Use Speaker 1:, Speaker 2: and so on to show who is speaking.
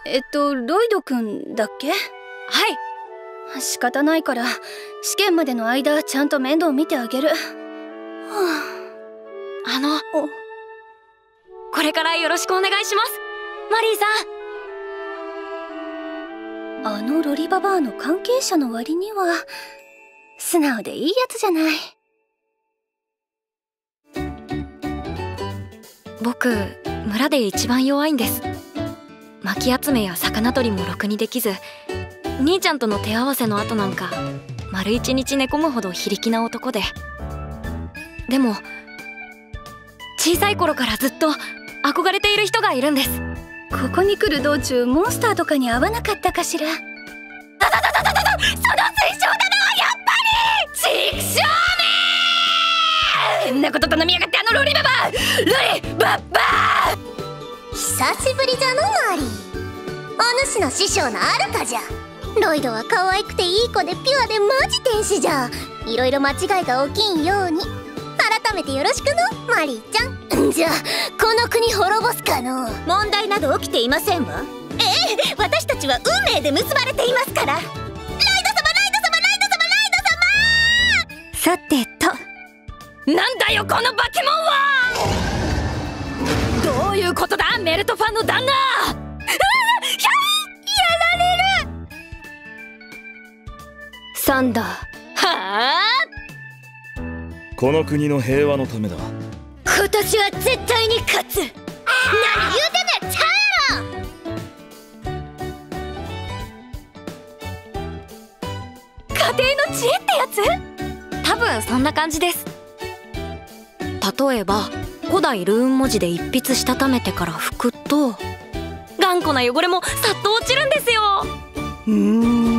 Speaker 1: ロイドくんだっけ？
Speaker 2: はい。
Speaker 1: 仕方ないから試験までの間ちゃんと面倒見てあげる。
Speaker 2: これからよろしくお願いします、マリーさん。
Speaker 1: ロリババアの関係者の割には素直でいいやつじゃない。
Speaker 2: 僕、村で一番弱いんです。薪集めや魚取りもろくにできず、兄ちゃんとの手合わせの後なんか丸一日寝込むほど非力な男で。でも小さい頃からずっと憧れている人がいるんです。
Speaker 1: ここに来る道中モンスターとかに会わなかったかしら？その水晶だな、やっぱり！チクショーめー！変なこと頼みやがって、ロリババア！ロリババア！
Speaker 3: 久しぶりじゃのマリー。お主の師匠のアルカじゃ。ロイドは可愛くていい子でピュアでマジ天使じゃ。いろいろ間違いが起きんように改めてよろしくのマリーちゃん。じゃあこの国滅ぼすかの？問題など起きていませんわ。私たちは運命で結ばれていますから。ライド様、ライド様、ライド様、ライド様。さてと、
Speaker 1: なんだよこの化け物は！どういうことだメルトファンの旦那！サンダー。はあ？
Speaker 4: この国の平和のためだ。
Speaker 3: 今年は絶対に勝つ。何言うてんねん、ちゃ
Speaker 2: 家庭の知恵ってやつ？多分そんな感じです。例えば古代ルーン文字で一筆したためてから拭くと頑固な汚れもさっと落ちるんですよ。